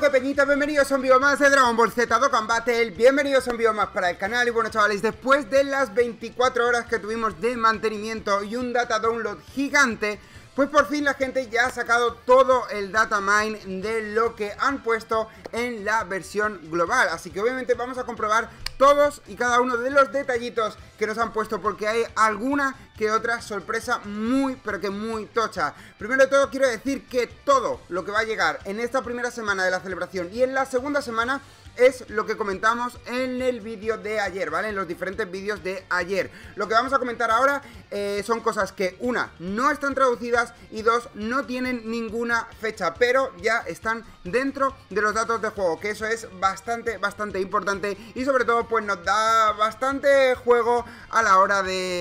que peñitas, bienvenidos a un vídeo más de Dragon Ball Z Dokkan Battle. Bienvenidos a un vídeo más para el canal. Y bueno, chavales, después de las 24 horas que tuvimos de mantenimiento y un data download gigante, pues por fin la gente ya ha sacado todo el data mine de lo que han puesto en la versión global. Así que obviamente vamos a comprobar todos y cada uno de los detallitos que nos han puesto, porque hay alguna que otra sorpresa muy, pero que muy tocha. Primero de todo quiero decir que todo lo que va a llegar en esta primera semana de la celebración y en la segunda semana es lo que comentamos en el vídeo de ayer, ¿vale? En los diferentes vídeos de ayer. Lo que vamos a comentar ahora son cosas que, una, no están traducidas y dos, no tienen ninguna fecha, pero ya están dentro de los datos de juego, que eso es bastante importante y sobre todo pues nos da bastante juego a la hora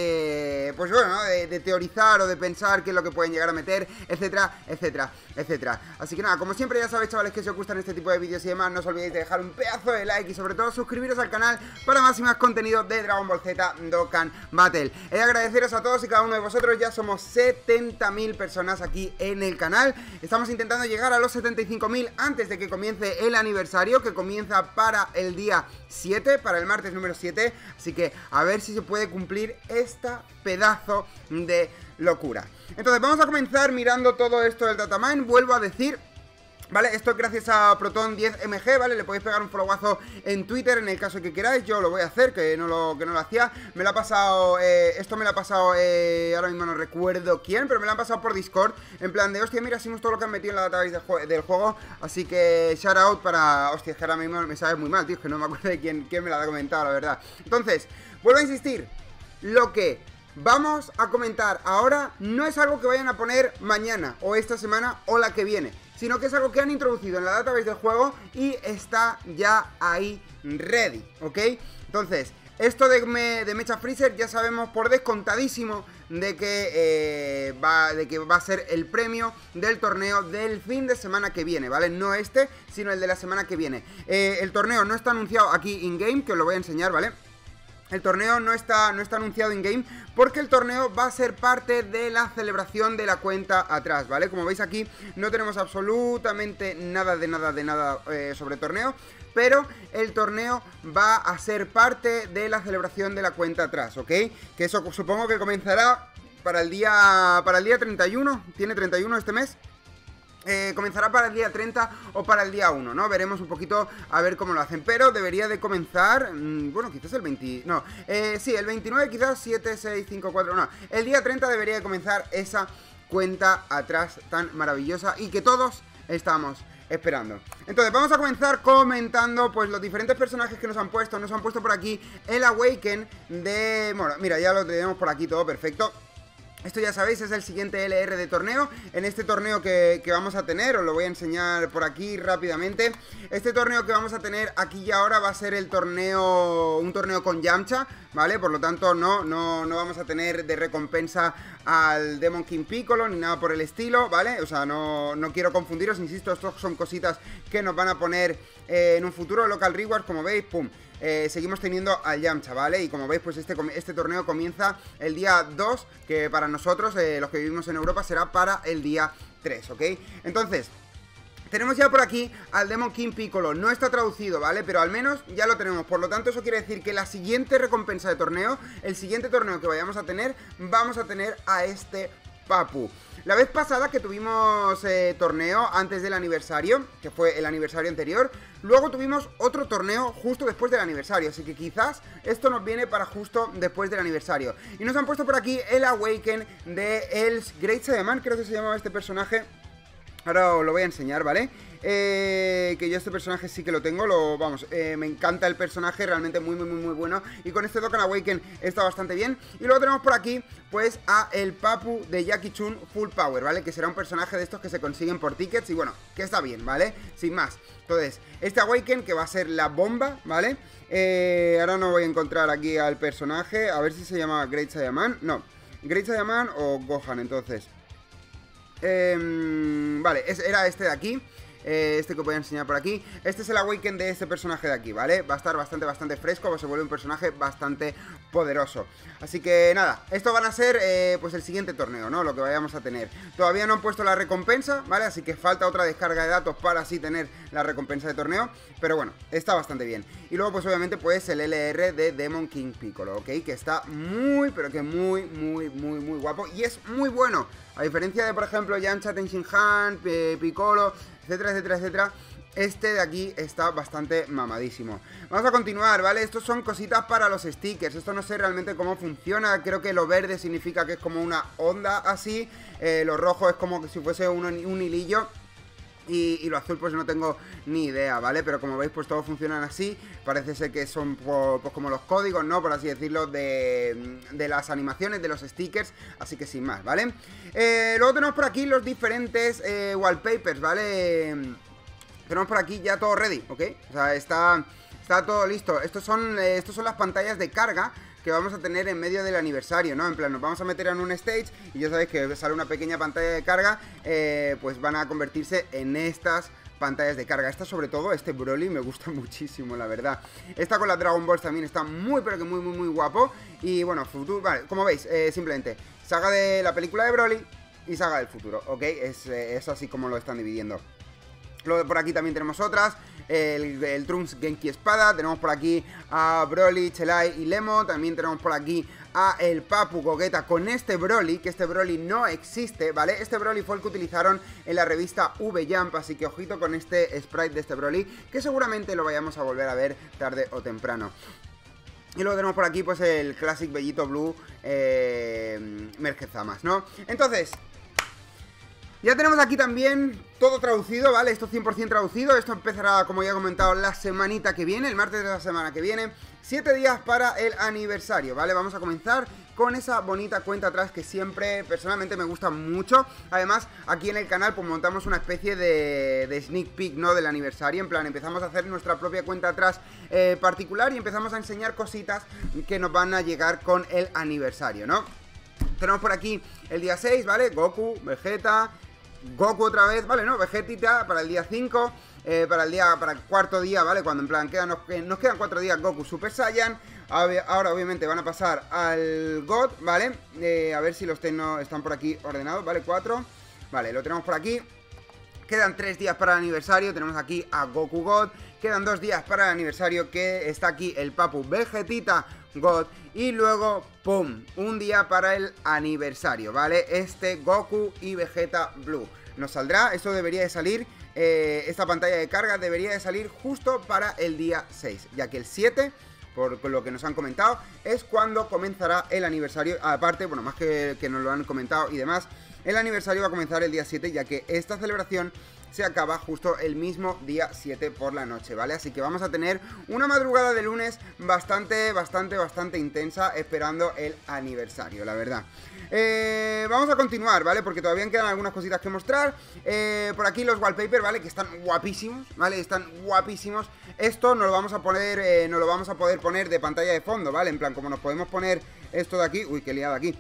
de, pues bueno, ¿no? de teorizar o de pensar qué es lo que pueden llegar a meter, etcétera, etcétera, etcétera. Así que nada, como siempre ya sabéis, chavales, que si os gustan este tipo de vídeos y demás, no os olvidéis de dejar un pedazo de like y sobre todo suscribiros al canal para más y más contenido de Dragon Ball Z Dokkan Battle. He de agradeceros a todos y cada uno de vosotros. Ya somos 70.000 personas aquí en el canal. Estamos intentando llegar a los 75.000 antes de que comience el aniversario, que comienza para el día 7, para el martes número 7. Así que a ver si se puede cumplir esta pedazo de locura. Entonces vamos a comenzar mirando todo esto del datamine. Vuelvo a decir, vale, esto es gracias a Proton10mg, ¿vale? Le podéis pegar un followazo en Twitter en el caso que queráis. Yo lo voy a hacer, que no lo hacía. Me lo ha pasado, esto me lo ha pasado, ahora mismo no recuerdo quién, pero me lo han pasado por Discord. En plan de, hostia, mira, hicimos todo lo que han metido en la database del juego. Así que shout out para, hostia, es que ahora mismo me sabe muy mal, tío, es que no me acuerdo de quién me lo ha comentado, la verdad. Entonces, vuelvo a insistir, lo que vamos a comentar ahora no es algo que vayan a poner mañana o esta semana o la que viene, sino que es algo que han introducido en la database del juego y está ya ahí ready, ¿ok? Entonces, esto de Mecha Freezer ya sabemos por descontadísimo de que va a ser el premio del torneo del fin de semana que viene, ¿vale? No este, sino el de la semana que viene. El torneo no está anunciado aquí in-game, que os lo voy a enseñar, ¿vale? El torneo no está anunciado in-game porque el torneo va a ser parte de la celebración de la cuenta atrás, ¿vale? Como veis aquí no tenemos absolutamente nada sobre torneo, pero el torneo va a ser parte de la celebración de la cuenta atrás, ¿ok? Que eso supongo que comenzará para el día 31, ¿tiene 31 este mes? Comenzará para el día 30 o para el día 1, ¿no? Veremos un poquito a ver cómo lo hacen, pero debería de comenzar, bueno, quizás el 20, no, sí, el 29 quizás, 7, 6, 5, 4, no, el día 30 debería de comenzar esa cuenta atrás tan maravillosa y que todos estamos esperando. Entonces vamos a comenzar comentando pues los diferentes personajes que nos han puesto por aquí el Awaken de, bueno, mira, ya lo tenemos por aquí todo perfecto. Esto ya sabéis, es el siguiente LR de torneo. En este torneo que vamos a tener, os lo voy a enseñar por aquí rápidamente. Este torneo que vamos a tener aquí y ahora va a ser el torneo, un torneo con Yamcha, ¿vale? Por lo tanto no vamos a tener de recompensa al Demon King Piccolo ni nada por el estilo, ¿vale? O sea, no quiero confundiros, insisto, estos son cositas que nos van a poner en un futuro local rewards, como veis, pum. Seguimos teniendo al Yamcha, ¿vale? Y como veis, pues este torneo comienza el día 2, que para nosotros, los que vivimos en Europa, será para el día 3, ¿ok? Entonces, tenemos ya por aquí al Demon King Piccolo. No está traducido, ¿vale? Pero al menos ya lo tenemos. Por lo tanto, eso quiere decir que la siguiente recompensa de torneo, el siguiente torneo que vayamos a tener, vamos a tener a este Papu. La vez pasada que tuvimos torneo antes del aniversario, que fue el aniversario anterior, luego tuvimos otro torneo justo después del aniversario, así que quizás esto nos viene para justo después del aniversario. Y nos han puesto por aquí el Awaken de el Great Saiyaman, creo que se llamaba este personaje. Ahora os lo voy a enseñar, ¿vale? Que yo este personaje sí que lo tengo, me encanta el personaje, realmente muy bueno. Y con este Dokkan Awaken está bastante bien. Y luego tenemos por aquí, pues, a el Papu de Jackie Chun Full Power, ¿vale? Que será un personaje de estos que se consiguen por tickets y bueno, que está bien, ¿vale? Sin más. Entonces, este Awaken que va a ser la bomba, ¿vale? Ahora no voy a encontrar aquí al personaje, a ver si se llama Great Saiyaman. No, Great Saiyaman o Gohan, entonces. Vale, era este de aquí. este que os voy a enseñar por aquí. Este es el Awaken de este personaje de aquí, ¿vale? Va a estar bastante fresco, pues se vuelve un personaje bastante poderoso. Así que nada, esto van a ser pues el siguiente torneo, ¿no? Lo que vayamos a tener. Todavía no han puesto la recompensa, ¿vale? Así que falta otra descarga de datos para así tener la recompensa de torneo. Pero bueno, está bastante bien. Y luego pues obviamente pues el LR de Demon King Piccolo, ¿ok? Que está muy, pero que muy guapo. Y es muy bueno. A diferencia de, por ejemplo, Yamcha, Tenshinhan, Piccolo, etcétera. Este de aquí está bastante mamadísimo. Vamos a continuar, ¿vale? Estos son cositas para los stickers. Esto no sé realmente cómo funciona. Creo que lo verde significa que es como una onda así. Lo rojo es como si fuese un hilillo. Y lo azul pues no tengo ni idea, ¿vale? Pero como veis pues todos funcionan así. Parece ser que son pues como los códigos, ¿no? Por así decirlo, de las animaciones, de los stickers. Así que sin más, ¿vale? Luego tenemos por aquí los diferentes wallpapers, ¿vale? Tenemos por aquí ya todo ready, ¿ok? O sea, está todo listo. Estos son las pantallas de carga que vamos a tener en medio del aniversario, ¿no? En plan, nos vamos a meter en un stage y ya sabéis que sale una pequeña pantalla de carga, pues van a convertirse en estas pantallas de carga. Esta sobre todo, este Broly me gusta muchísimo, la verdad. Esta con las Dragon Balls también está muy, pero que muy guapo. Y bueno, futuro, vale, como veis, simplemente saga de la película de Broly y saga del futuro, ¿ok? Es así como lo están dividiendo. Luego por aquí también tenemos otras, el Trunks Genki Espada, tenemos por aquí a Broly, Chelai y Lemo, también tenemos por aquí a el Papu Gogeta con este Broly, que este Broly no existe, ¿vale? Este Broly fue el que utilizaron en la revista V-Jump, así que ojito con este sprite de este Broly, que seguramente lo vayamos a volver a ver tarde o temprano. Y luego tenemos por aquí pues el Classic Bellito Blue Mergezamas, ¿no? Entonces, ya tenemos aquí también todo traducido, ¿vale? Esto 100% traducido. Esto empezará, como ya he comentado, la semanita que viene, el martes de la semana que viene. 7 días para el aniversario, ¿vale? Vamos a comenzar con esa bonita cuenta atrás que siempre, personalmente, me gusta mucho. Además, aquí en el canal pues montamos una especie de sneak peek, ¿no? Del aniversario. En plan, empezamos a hacer nuestra propia cuenta atrás particular y empezamos a enseñar cositas que nos van a llegar con el aniversario, ¿no? Tenemos por aquí el día 6, ¿vale? Goku, Vegeta, Goku otra vez, ¿vale? ¿No? Vegetita para el día 5, para el cuarto día, ¿vale? Cuando en plan nos quedan 4 días Goku Super Saiyan. Ahora obviamente van a pasar al God, ¿vale? A ver si los están por aquí ordenados, ¿vale? 4, vale, lo tenemos por aquí. Quedan 3 días para el aniversario, tenemos aquí a Goku God. Quedan 2 días para el aniversario, que está aquí el Papu Vegetita God. Y luego, ¡pum!, un día para el aniversario, ¿vale? Este Goku y Vegeta Blue nos saldrá, esto debería de salir, esta pantalla de carga debería de salir justo para el día 6, ya que el 7, por lo que nos han comentado, es cuando comenzará el aniversario. Aparte, bueno, más que nos lo han comentado y demás, el aniversario va a comenzar el día 7, ya que esta celebración se acaba justo el mismo día 7 por la noche, ¿vale? Así que vamos a tener una madrugada de lunes bastante intensa esperando el aniversario, la verdad. Vamos a continuar, ¿vale? Porque todavía quedan algunas cositas que mostrar. Por aquí los wallpapers, ¿vale? Que están guapísimos, ¿vale? Están guapísimos. Esto nos lo vamos a poder poner de pantalla de fondo, ¿vale? En plan, como nos podemos poner esto de aquí. Uy, qué liada aquí.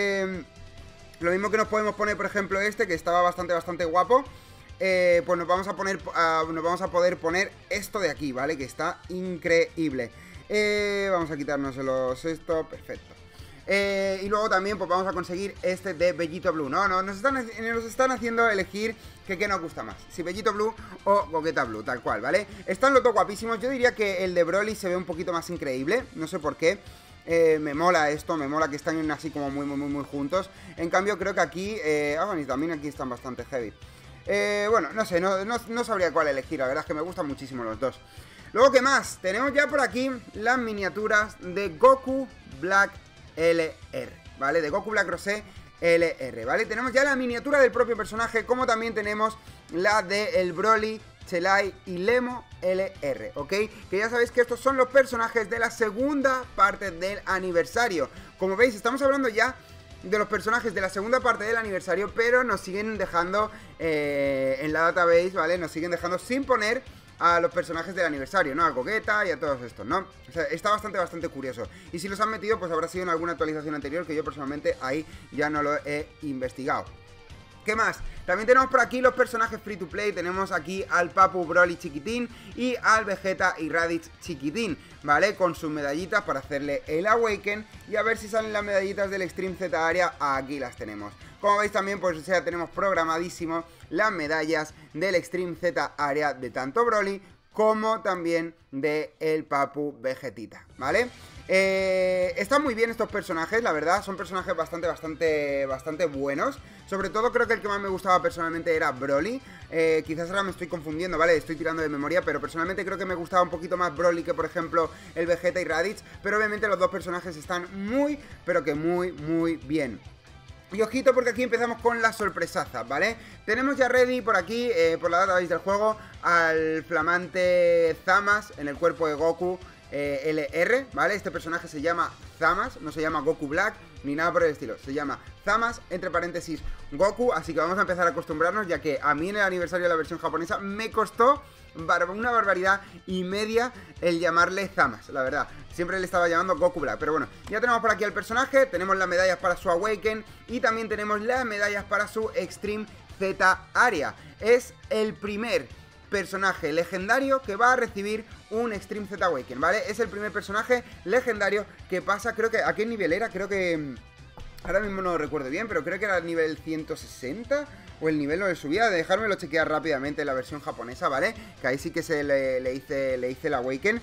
Lo mismo que nos podemos poner, por ejemplo, este, que estaba bastante guapo. Pues nos vamos a poder poner esto de aquí, ¿vale? Que está increíble. Vamos a quitarnos esto, perfecto. Y luego también pues vamos a conseguir este de Bellito Blue, ¿no? Nos están haciendo elegir qué nos gusta más, si Bellito Blue o Gogeta Blue, tal cual, ¿vale? Están los dos guapísimos. Yo diría que el de Broly se ve un poquito más increíble, no sé por qué. Me mola esto, me mola que están así como muy juntos. En cambio creo que aquí, y también aquí están bastante heavy. Bueno, no sé, no sabría cuál elegir, la verdad es que me gustan muchísimo los dos. Luego, ¿qué más? Tenemos ya por aquí las miniaturas de Goku Black LR, ¿vale? De Goku Black Rosé LR, ¿vale? Tenemos ya la miniatura del propio personaje, como también tenemos la de el Broly, Chelai y Lemo LR, ¿ok? Que ya sabéis que estos son los personajes de la segunda parte del aniversario. Como veis, estamos hablando ya de los personajes de la segunda parte del aniversario, pero nos siguen dejando en la database, ¿vale? Nos siguen dejando sin poner a los personajes del aniversario, ¿no? A Gogeta y a todos estos, ¿no? O sea, está bastante curioso. Y si los han metido, pues habrá sido en alguna actualización anterior, que yo personalmente ahí ya no lo he investigado. ¿Qué más? También tenemos por aquí los personajes free to play. Tenemos aquí al Papu Broly chiquitín y al Vegeta y Raditz chiquitín, ¿vale? Con sus medallitas para hacerle el Awaken. Y a ver si salen las medallitas del Extreme Z Area. Aquí las tenemos. Como veis también, pues ya tenemos programadísimo las medallas del Extreme Z Area de tanto Broly como también de el Papu Vegetita, ¿vale? Están muy bien estos personajes, la verdad. Son personajes bastante buenos. Sobre todo creo que el que más me gustaba personalmente era Broly. Quizás ahora me estoy confundiendo, ¿vale? Estoy tirando de memoria, pero personalmente creo que me gustaba un poquito más Broly que, por ejemplo, el Vegeta y Raditz. Pero obviamente los dos personajes están muy, pero que muy bien. Y ojito porque aquí empezamos con las sorpresazas, ¿vale? Tenemos ya ready por aquí, por la database del juego, al flamante Zamasu en el cuerpo de Goku LR, ¿vale? Este personaje se llama Zamasu, no se llama Goku Black ni nada por el estilo. Se llama Zamasu, entre paréntesis, Goku. Así que vamos a empezar a acostumbrarnos, ya que a mí en el aniversario de la versión japonesa me costó una barbaridad y media el llamarle Zamasu, la verdad. Siempre le estaba llamando Goku Black, pero bueno, ya tenemos por aquí al personaje. Tenemos las medallas para su Awaken y también tenemos las medallas para su Extreme Z Area. Es el primer personaje legendario que va a recibir un Extreme Z Awaken, ¿vale? Es el primer personaje legendario que pasa, creo que, ¿a qué nivel era? Creo que... ahora mismo no lo recuerdo bien, pero creo que era el nivel 160 o el nivel de subida. Dejármelo chequear rápidamente en la versión japonesa, ¿vale? Que ahí sí que le hice el Awaken.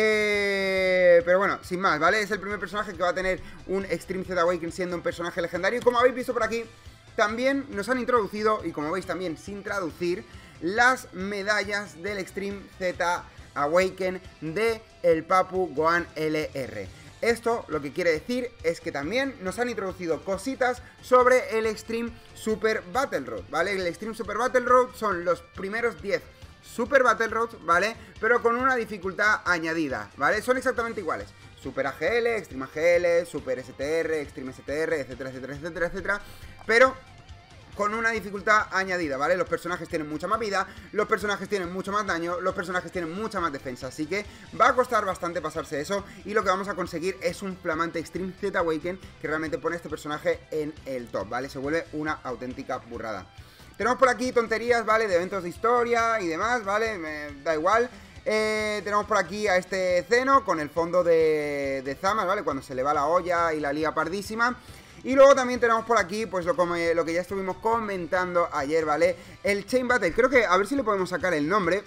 Pero bueno, sin más, ¿vale? Es el primer personaje que va a tener un Extreme Z Awaken siendo un personaje legendario. Y como habéis visto por aquí, también nos han introducido, y como veis también sin traducir, las medallas del Extreme Z Awaken de el Papu Gohan LR. Esto lo que quiere decir es que también nos han introducido cositas sobre el Extreme Super Battle Road, ¿vale? El Extreme Super Battle Road son los primeros 10 Super Battle Roads, ¿vale? Pero con una dificultad añadida, ¿vale? Son exactamente iguales. Super AGL, Extreme AGL, Super STR, Extreme STR, etcétera, etcétera, etcétera, etcétera. Pero con una dificultad añadida, ¿vale? Los personajes tienen mucha más vida, los personajes tienen mucho más daño, los personajes tienen mucha más defensa. Así que va a costar bastante pasarse eso. Y lo que vamos a conseguir es un flamante Extreme Z Awaken que realmente pone a este personaje en el top, ¿vale? Se vuelve una auténtica burrada. Tenemos por aquí tonterías, ¿vale? De eventos de historia y demás, ¿vale? Me da igual. Tenemos por aquí a este Zeno con el fondo de Zamasu, ¿vale? Cuando se le va la olla y la lía pardísima. Y luego también tenemos por aquí, pues lo que ya estuvimos comentando ayer, ¿vale? El Chain Battle, creo que, a ver si le podemos sacar el nombre,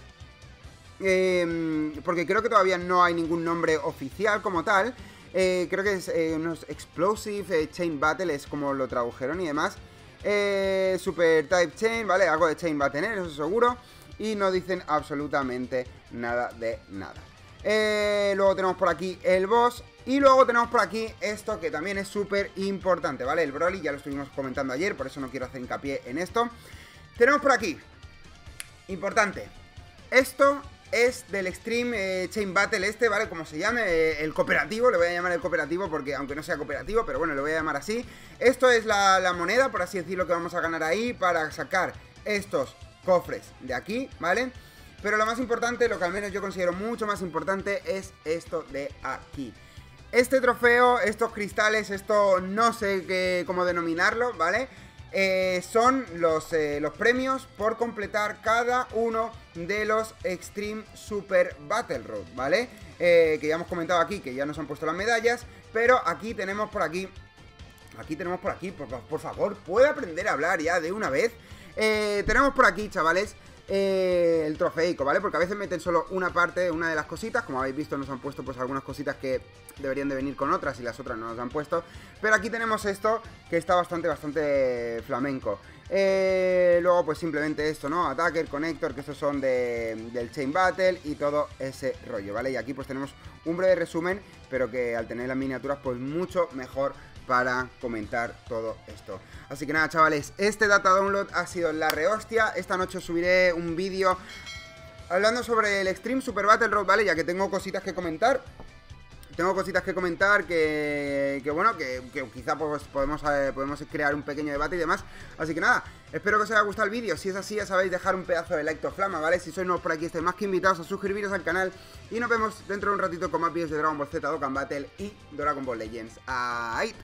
porque creo que todavía no hay ningún nombre oficial como tal. Creo que es unos Explosive Chain Battle, es como lo tradujeron y demás. Super Type Chain, ¿vale? Algo de Chain va a tener, eso seguro. Y no dicen absolutamente nada de nada. Luego tenemos por aquí el boss. Y luego tenemos por aquí esto que también es súper importante, ¿vale? El Broly, ya lo estuvimos comentando ayer, por eso no quiero hacer hincapié en esto. Tenemos por aquí, importante, esto es del Extreme Chain Battle este, ¿vale? Como se llame, el cooperativo, le voy a llamar el cooperativo porque aunque no sea cooperativo, pero bueno, le voy a llamar así. Esto es la moneda, por así decirlo, que vamos a ganar ahí para sacar estos cofres de aquí, ¿vale? Pero lo más importante, lo que al menos yo considero mucho más importante, es esto de aquí. Este trofeo, estos cristales, esto no sé cómo denominarlo, ¿vale? Son los premios por completar cada uno de los Extreme Super Battle Road, ¿vale? Que ya hemos comentado aquí, que ya nos han puesto las medallas, pero aquí tenemos por aquí, por favor, ¿puedo aprender a hablar ya de una vez? Tenemos por aquí, chavales, el trofeico, ¿vale? Porque a veces meten solo una parte, una de las cositas. Como habéis visto, nos han puesto pues algunas cositas que deberían de venir con otras y las otras no nos han puesto. Pero aquí tenemos esto que está bastante flamenco. Luego pues simplemente esto, ¿no? Attacker, Connector, que estos son del Chain Battle y todo ese rollo, ¿vale? Y aquí pues tenemos un breve resumen, pero que al tener las miniaturas pues mucho mejor para comentar todo esto. Así que nada, chavales, este data download ha sido la rehostia. Esta noche os subiré un vídeo hablando sobre el Extreme Super Battle Road, ¿vale? Ya que tengo cositas que comentar. Que bueno, que quizá pues podemos crear un pequeño debate y demás. Así que nada, espero que os haya gustado el vídeo. Si es así, ya sabéis, dejar un pedazo de like to flama, ¿vale? Si sois nuevos por aquí, estáis más que invitados a suscribiros al canal. Y nos vemos dentro de un ratito con más vídeos de Dragon Ball Z, Dokkan Battle y Dragon Ball Legends. ¡Ahí!